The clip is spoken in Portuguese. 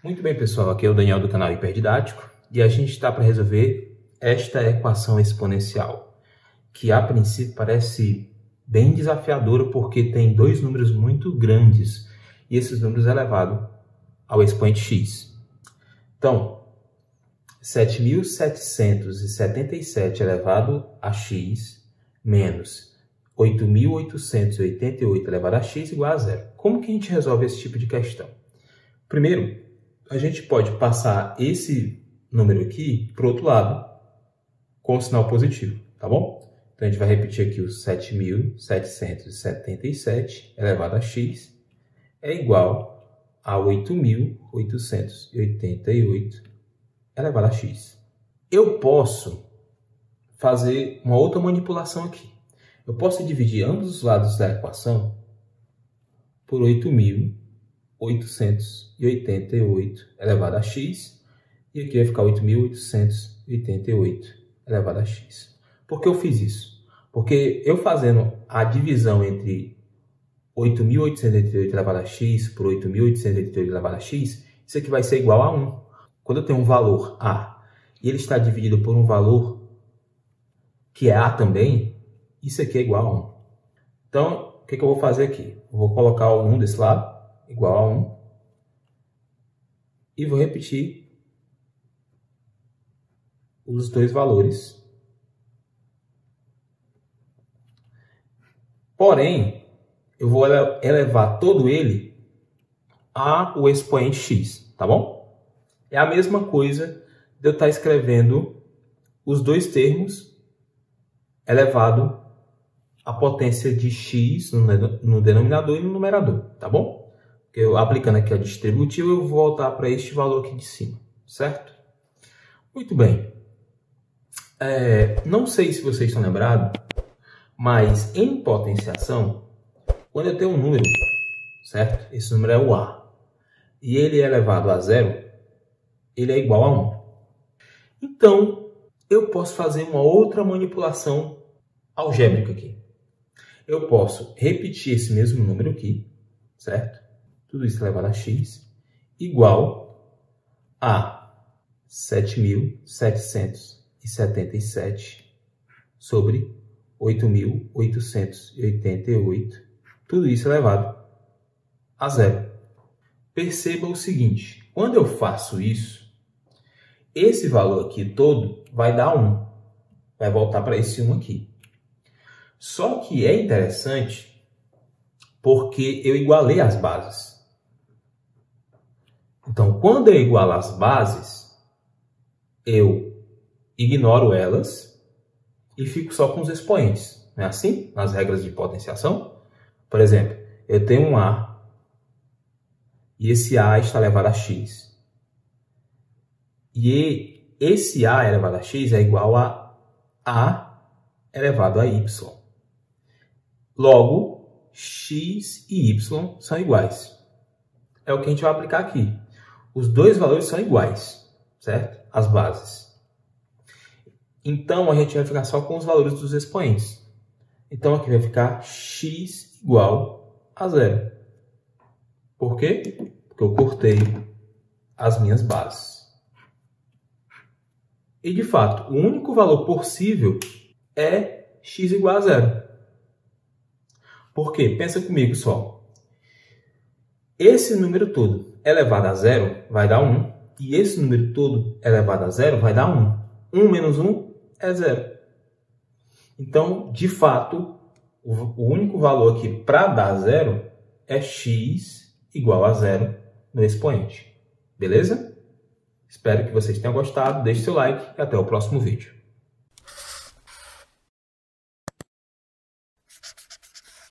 Muito bem, pessoal, aqui é o Daniel do canal Hiperdidático e a gente está para resolver esta equação exponencial, que a princípio parece bem desafiadora porque tem dois números muito grandes e esses números elevados ao expoente x. Então, 7.777 elevado a x menos 8.888 elevado a x igual a zero. Como que a gente resolve esse tipo de questão? Primeiro, a gente pode passar esse número aqui para o outro lado com o sinal positivo, tá bom? Então, a gente vai repetir aqui os 7.777 elevado a x é igual a 8.888 elevado a x. Eu posso fazer uma outra manipulação aqui. Eu posso dividir ambos os lados da equação por 8.888 elevado a x, e aqui vai ficar 8.888 elevado a x. Por que eu fiz isso? Porque eu fazendo a divisão entre 8.888 elevado a x por 8.888 elevado a x, isso aqui vai ser igual a 1. Quando eu tenho um valor a e ele está dividido por um valor que é a também, isso aqui é igual a 1. Então, o que eu vou fazer aqui? Eu vou colocar o 1 desse lado, igual a 1, e vou repetir os dois valores. Porém, eu vou elevar todo ele ao expoente x, tá bom? É a mesma coisa de eu estar escrevendo os dois termos elevado à potência de x no denominador e no numerador, tá bom? Eu, aplicando aqui a distributiva, eu vou voltar para este valor aqui de cima, certo? Muito bem. Não sei se vocês estão lembrados, mas em potenciação, quando eu tenho um número, certo? Esse número é o a, e ele é elevado a zero, ele é igual a 1. Então, eu posso fazer uma outra manipulação algébrica aqui. Eu posso repetir esse mesmo número aqui, certo? Tudo isso elevado a x, igual a 7.777 sobre 8.888, tudo isso elevado a zero. Perceba o seguinte, quando eu faço isso, esse valor aqui todo vai dar 1, vai voltar para esse 1 aqui. Só que é interessante porque eu igualei as bases. Então, quando eu igualo as bases, eu ignoro elas e fico só com os expoentes. Não é assim? Nas regras de potenciação. Por exemplo, eu tenho um a e esse a está elevado a x. E esse a elevado a x é igual a elevado a y. Logo, x e y são iguais. É o que a gente vai aplicar aqui. Os dois valores são iguais, certo? As bases. Então, a gente vai ficar só com os valores dos expoentes. Então, aqui vai ficar x igual a zero. Por quê? Porque eu cortei as minhas bases. E, de fato, o único valor possível é x igual a zero. Por quê? Pensa comigo só. Esse número todo elevado a zero vai dar 1. E esse número todo elevado a zero vai dar 1. 1 menos 1 é zero. Então, de fato, o único valor aqui para dar zero é x igual a zero no expoente. Beleza? Espero que vocês tenham gostado. Deixe seu like e até o próximo vídeo.